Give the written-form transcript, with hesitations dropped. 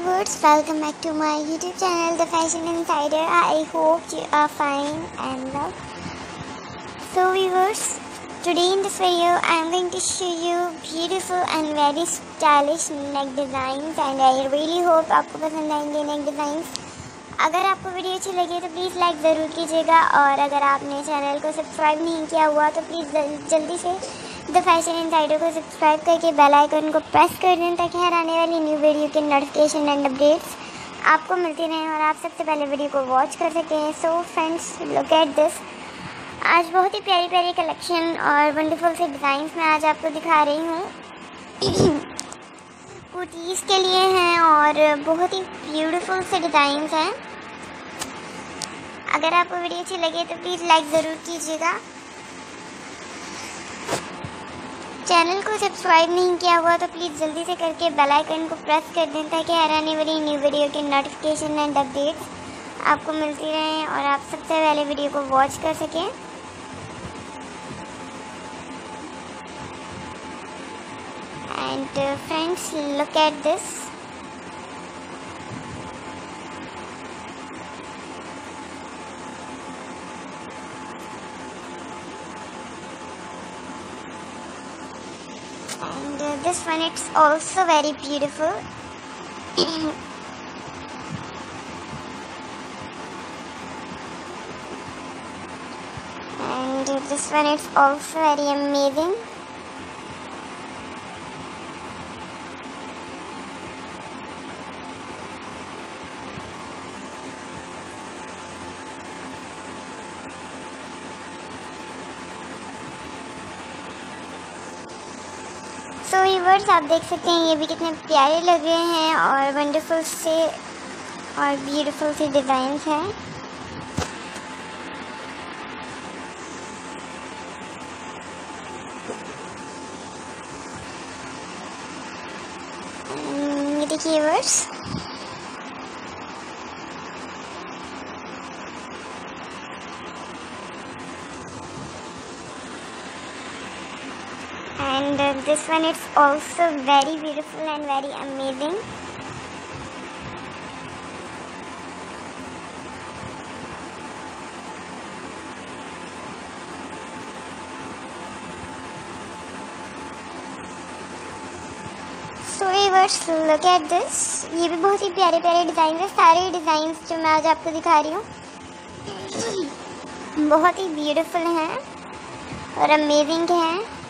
viewers, welcome back to my YouTube channel The Fashion Insider. I hope you are fine and well. So viewers, today in this video I am going to show you beautiful and very stylish neck designs and I really hope आपको पसंद आएंगे neck designs. अगर आपको video अच्छी लगी तो please like ज़रूर कीजिएगा और अगर आपने चैनल को सब्सक्राइब नहीं किया हुआ तो प्लीज़ जल्दी से द फैशन इनसाइडर को सब्सक्राइब करके बेल आइकन को प्रेस कर दें ताकि हर आने वाली न्यू वीडियो के नोटिफिकेशन एंड अपडेट्स आपको मिलती रहें और आप सबसे पहले वीडियो को वॉच कर सकें. So friends, look at this. आज बहुत ही प्यारी प्यारी कलेक्शन और वंडरफुल से डिज़ाइंस मैं आज आपको दिखा रही हूँ. कुर्तीज़ के लिए हैं और बहुत ही ब्यूटीफुल से डिज़ाइंस हैं. अगर आपको वीडियो अच्छी लगे तो प्लीज़ लाइक ज़रूर कीजिएगा. चैनल को सब्सक्राइब नहीं किया हुआ तो प्लीज़ जल्दी से करके बेल आइकन को प्रेस कर दें ताकि हर आने वाली न्यू वीडियो के नोटिफिकेशन एंड अपडेट्स आपको मिलती रहें और आप सबसे पहले वीडियो को वॉच कर सकें. And friends, look at this. And this one, it's also very beautiful. And this one, it's also very amazing. So viewers, आप देख सकते हैं ये भी कितने प्यारे लग रहे हैं और वंडरफुल से और ब्यूटीफुल से डिज़ाइंस हैं. ये देखिए viewers, and this one is also very beautiful and very amazing. So viewers, look at this. ये भी बहुत ही प्यारे प्यारे डिज़ाइन है. सारे डिज़ाइंस जो मैं आज आपको दिखा रही हूँ बहुत ही ब्यूटीफुल हैं और अमेजिंग हैं.